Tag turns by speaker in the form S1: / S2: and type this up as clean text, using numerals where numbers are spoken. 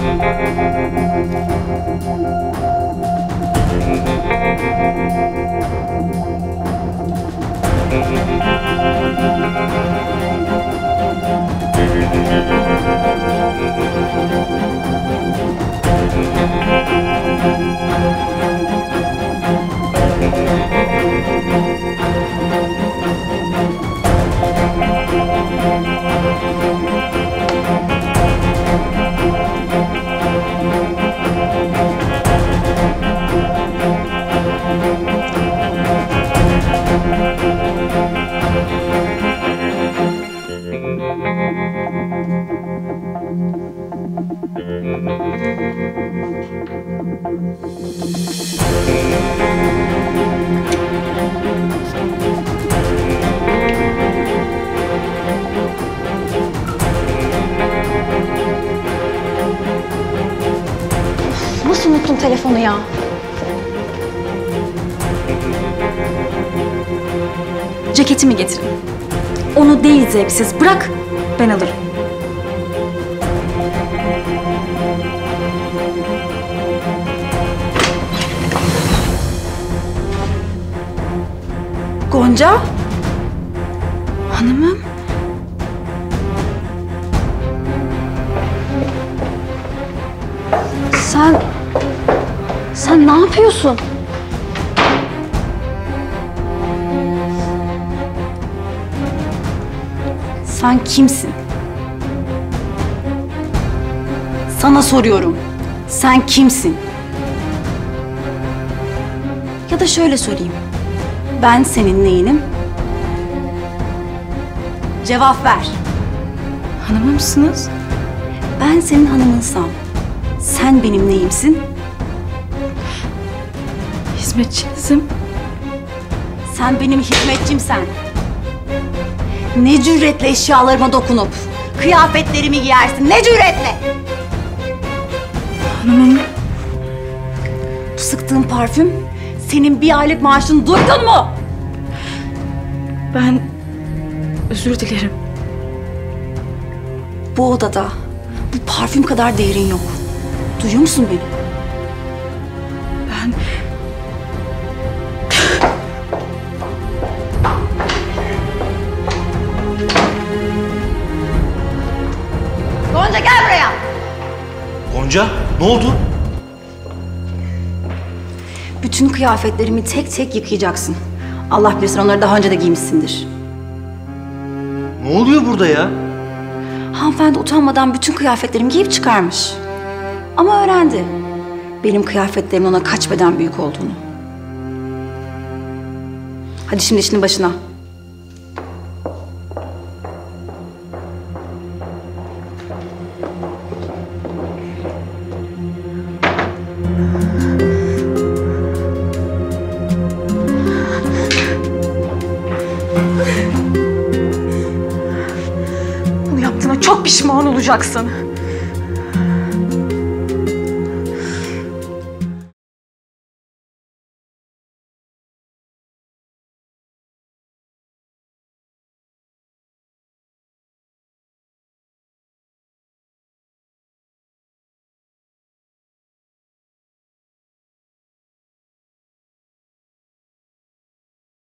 S1: Nasıl unuttun telefonu ya? Ceketimi getirin. Onu değil zevksiz. Bırak, ben alırım. Gonca? Hanımım? Sen ne yapıyorsun? Sen kimsin? Sana soruyorum. Sen kimsin? Ya da şöyle sorayım. Ben senin neyinim? Cevap ver. Hanımımsınız? Ben senin hanımınsam sen benim neyimsin? Hizmetçinizim. Sen benim hizmetçimsen ne cüretle eşyalarıma dokunup kıyafetlerimi giyersin? Ne cüretle? Hanımım. Bu sıktığın parfüm senin bir aylık maaşını duydun mu? Ben özür dilerim. Bu odada bu parfüm kadar değerin yok. Duyuyor musun beni? Ben... Gonca gel buraya.
S2: Gonca, ne oldu?
S1: Bütün kıyafetlerimi tek tek yıkayacaksın. Allah bilir sen onları daha önce de giymişsindir.
S2: Ne oluyor burada ya?
S1: Hanımefendi utanmadan bütün kıyafetlerimi giyip çıkarmış. Ama öğrendi. Benim kıyafetlerimin ona kaç beden büyük olduğunu. Hadi şimdi işinin başına. Bunu yaptığına çok pişman olacaksın.